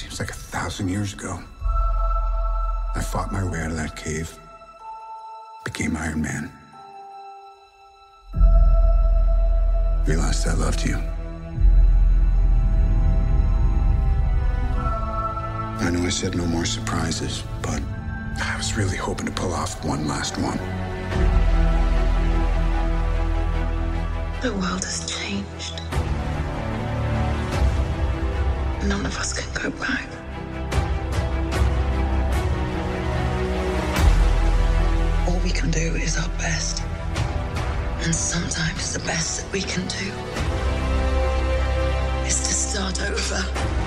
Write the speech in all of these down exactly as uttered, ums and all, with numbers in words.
Seems like a thousand years ago. I fought my way out of that cave, became Iron Man. Realized I loved you. I know I said no more surprises, but I was really hoping to pull off one last one. The world has changed. None of us can go back. All we can do is our best. And sometimes the best that we can do is to start over.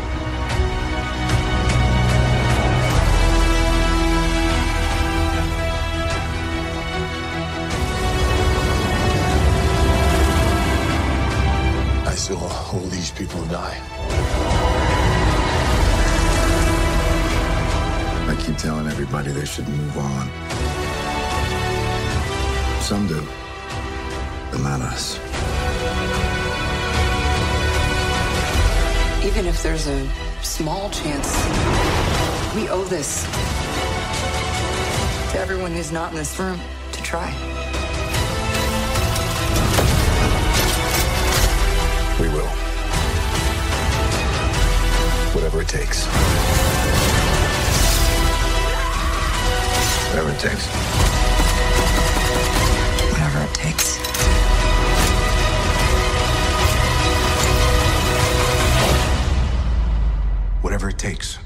I saw all these people die. I keep telling everybody they should move on. Some do, but not us. Even if there's a small chance, we owe this to everyone who's not in this room to try. We will. Whatever it takes. Whatever it takes. Whatever it takes. Whatever it takes.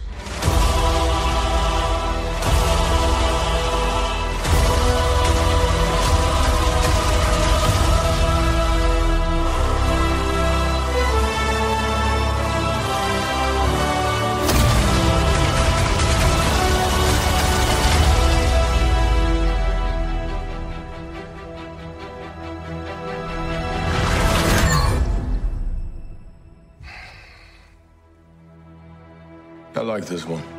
I like this one.